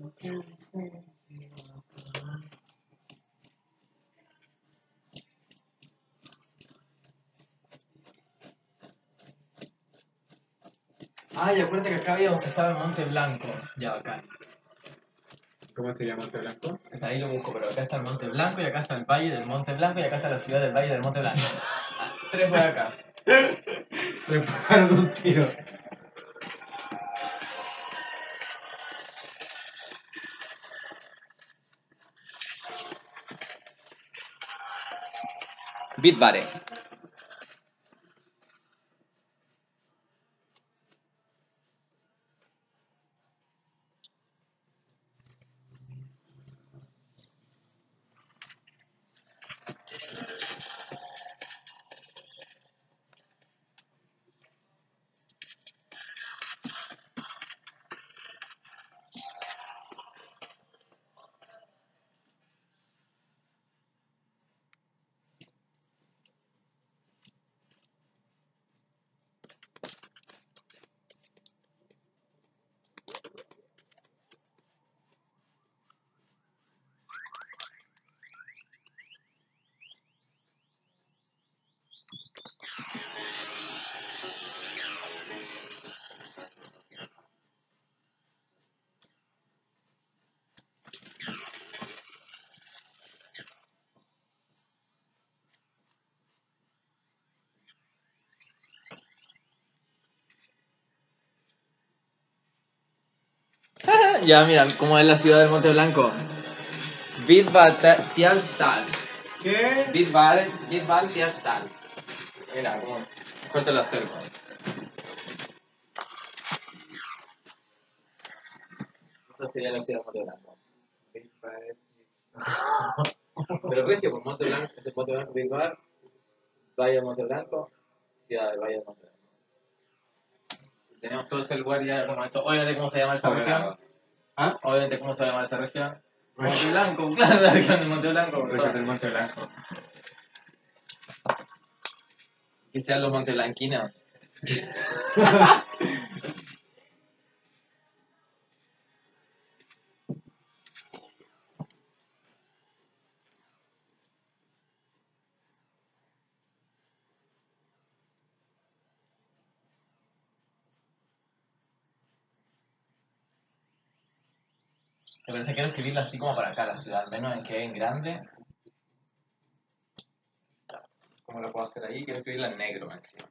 Ay, acuérdate que acá estaba el Monte Blanco. Ya, acá. ¿Cómo se llama Monte Blanco? Pues ahí lo busco, pero acá está el Monte Blanco y acá está el Valle del Monte Blanco y acá está la ciudad del Valle del Monte Blanco. Ah, 3 por acá. 3 pájaros de un tiro. Bitbare. Ya, mira, ¿cómo es la ciudad del Monte Blanco? Bitval-Tierstal. ¿Qué? Bitval-Tierstal. Mira, ¿cómo es? Mejor te lo acerco. Esa sería la ciudad del Monte Blanco. Pero Regio, pues Monte Blanco, es el Monte Blanco, Bitval, Valle del Monte Blanco, ciudad del Valle del Monte Blanco. Tenemos todo ese lugar ya como esto. Obviamente, ¿cómo se llama esta región? ¿Ah? Obviamente, ¿cómo se llama esta región? Monte Blanco, claro, la región del Monte Blanco. Región del Monte Blanco. Que sean los monteblanquinos. Pero se quiero escribirla así como para acá, la ciudad, al menos en que en grande. ¿Cómo lo puedo hacer ahí? Quiero escribirla en negro, encima.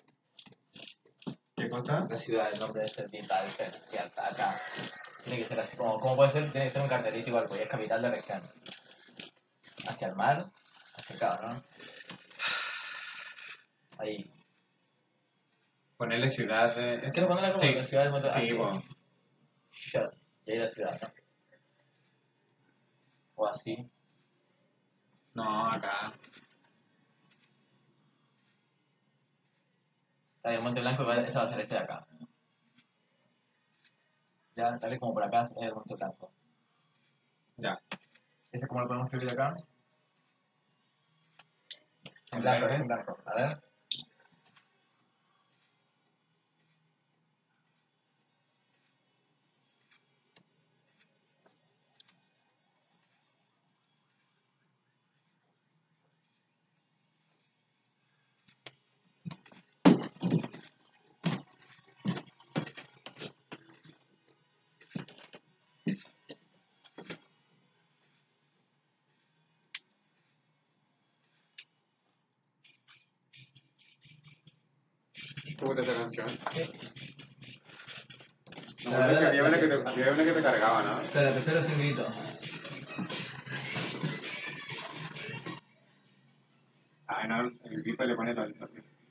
¿Qué cosa? La ciudad, el nombre de este pinta de ser, y hasta acá. Tiene que ser así como, ¿cómo puede ser? Tiene que ser un cartelito igual, porque es capital de región. Hacia el mar, hacia acá, ¿no? Ahí. Ponerle ciudad de... Quiero ponerla como Sí. la ciudad del Monte Sí, así. bueno. Shut. Y ahí la ciudad, ¿no? O así. No, acá. Ahí el Monte Blanco, esta va a ser este de acá. Ya, dale como por acá, es el Monte Blanco. Ya. ¿Ese cómo lo podemos escribir acá? En En blanco, verde. es en blanco. A ver. ¿Cómo te esta canción? No, La verdad, había una que te cargaba, ¿no? Espera, prefiero sin grito. Ah, no, el FIFA le pone tanto.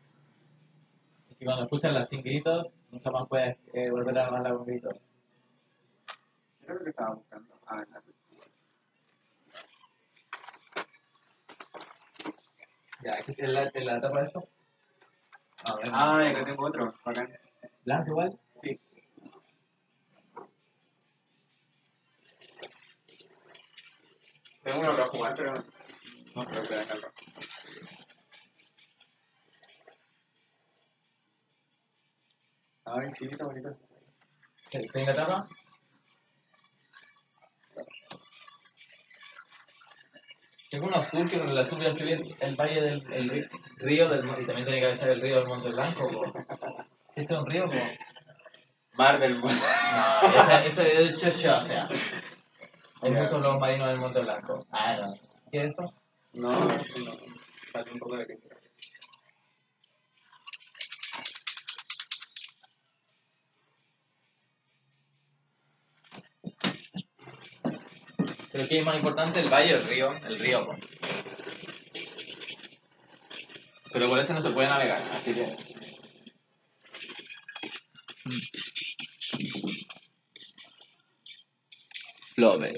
Y cuando escuchas las sin gritos, nunca más puedes volver a armarla con gritos. ¿Qué era lo que estaba buscando? Ah, no. Ya, aquí es la tapa de esto. A ver. Ah, y acá tengo otro. Bacán. ¿Blanco igual? Sí. Tengo uno para jugar, pero no creo que dejarlo. Ay, sí, está bonito. ¿Está en la tapa? Tengo uno azul que con el azul ya escribí el valle del río del y también tiene que estar el río del Monte Blanco, po. ¿Este es un río, po? Mar del Monte. No, este es el Cheshire, o sea. Hay Ya. muchos lobos marinos del Monte Blanco. Ah, no. ¿Qué es eso? No, no. Sale un poco de pintura. ¿Pero qué es más importante, el valle o el río? El río, po. Pero por eso no se puede navegar, así que... Love.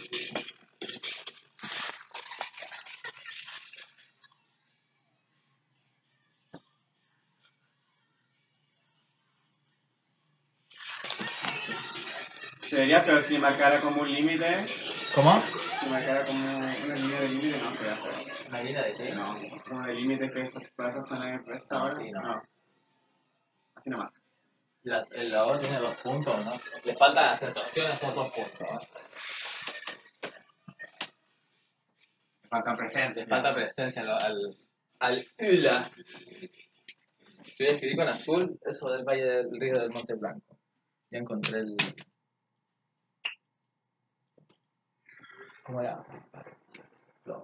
Sería, pero si marcara como un límite, ¿Cómo? si marcara como una línea de límite, no sería feo. ¿Una línea de qué? No, como de límite que toda esa zona de esta No, ahora. sí, no. No, así nomás. El lavador tiene 2 puntos, ¿no? Le falta acentuación a esos 2 puntos, ¿no? Falta presencia. Le falta presencia al ULA. Yo ya escribí con azul eso del Valle del Río del Monte Blanco. Ya encontré el... ¿Cómo era? No.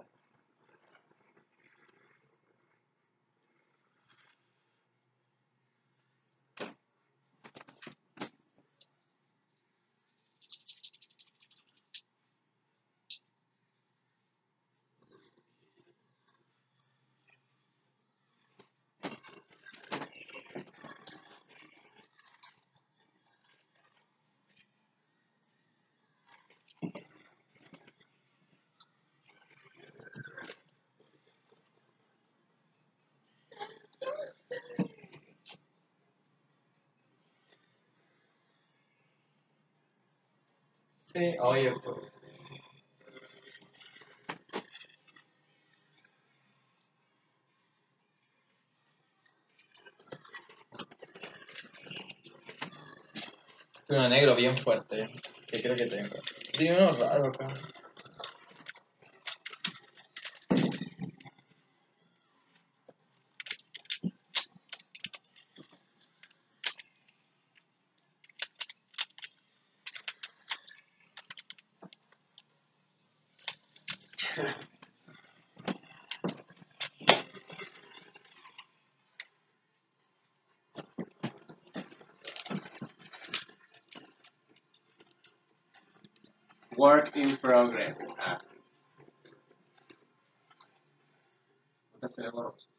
Sí, oye, pues... Uno negro bien fuerte, que creo que tengo. Tiene uno raro acá. Work in progress. Ah. Puta, se ve borroso.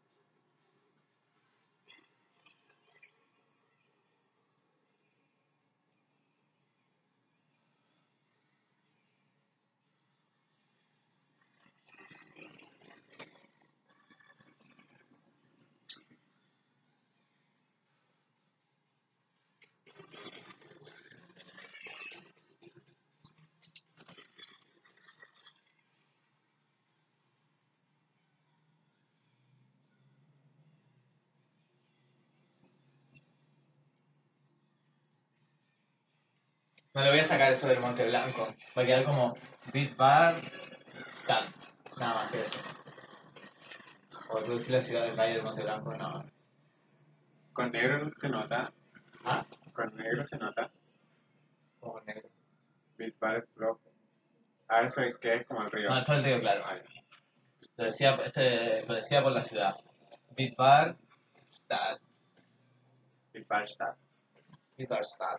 No le voy a sacar eso del Monte Blanco. Va a quedar como Beat Bar, Cat. Nada más que eso. O tú decís la ciudad del Valle del Monte Blanco, no. Con negro se nota. Ah, Con negro se nota. como negro. Bit Bar Block. A ver, eso es que es como el río. No, esto es el río, claro. Lo decía por la ciudad. Beat Bar, Stad. Bit Bar Stad. Beat Bar, Stad.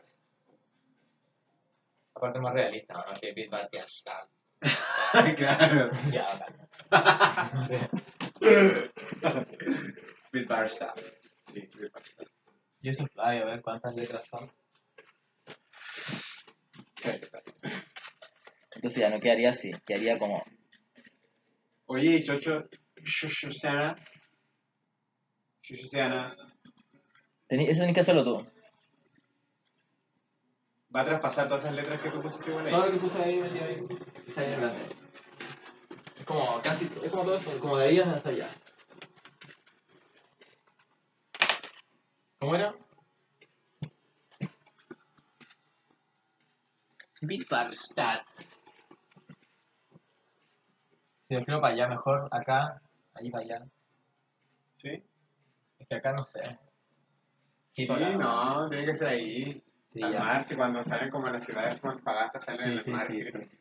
Aparte más realista, ¿no? Que Beat Bar, que Stad. Claro. Ya, bacán. Bit Bar Stad. Sí, Bit Bar Stad. Y eso, ay, a ver cuántas letras son. Entonces ya no quedaría así, quedaría como... Oye, Chocho, Shushusiana. Shushusiana. Eso tenés que hacerlo tú. Va a traspasar todas esas letras que tú pusiste igual ahí. Todo lo que puse ahí, metí ahí, está ahí adelante. Es como casi, es como todo eso, como de ahí hasta allá. ¿Cómo era? Bitbarstad. Sí, Si lo quiero para allá, mejor acá, ahí para allá. ¿Sí? Es que acá no sé. Sí, para acá. no, tiene que ser ahí. Sí, al ya. mar, si cuando salen como en las ciudades como Antofagasta salen en Sí, el sí, mar. sí, ¿Sí? sí.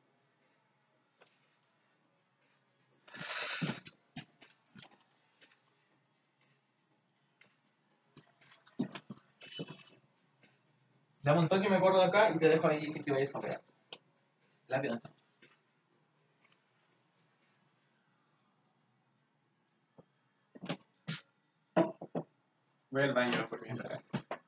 Dame un toque y me acuerdo de acá y te dejo ahí que te vayas a pegar. Lápiz. Voy al baño por mientras.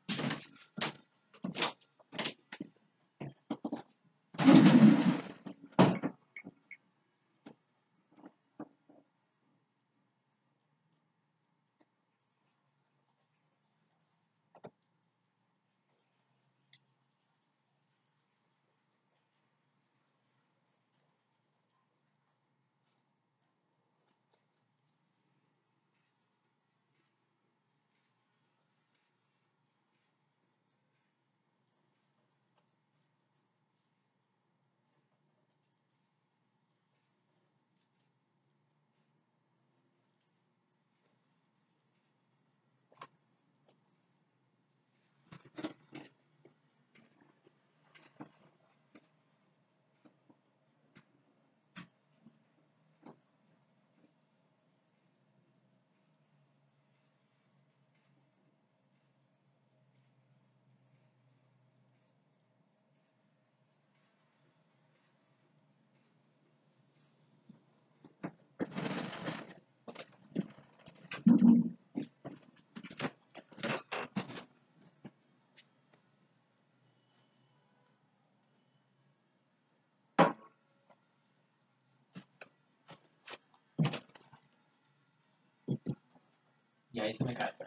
Y ahí se me cae.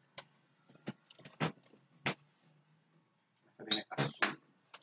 Esto tiene azul.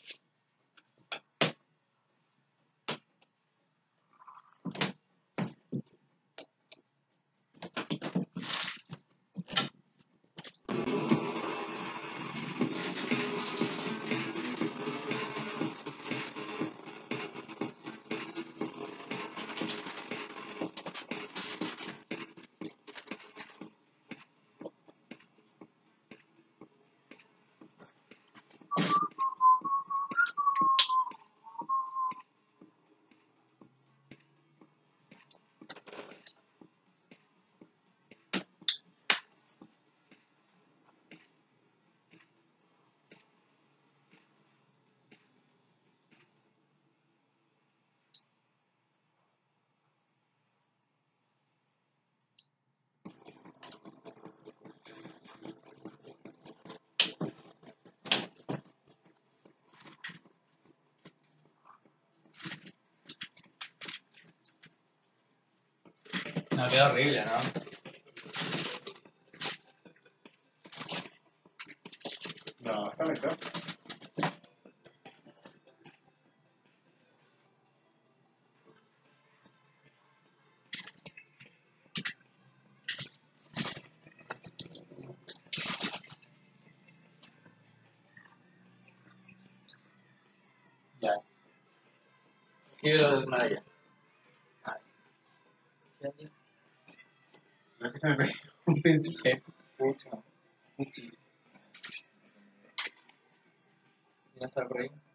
No, queda horrible, ¿no? No, está mejor. Ya. Quiero de Maya. No es que se me perdió un pincel. Mucho. Muchísimo. ¿Y no está por ahí?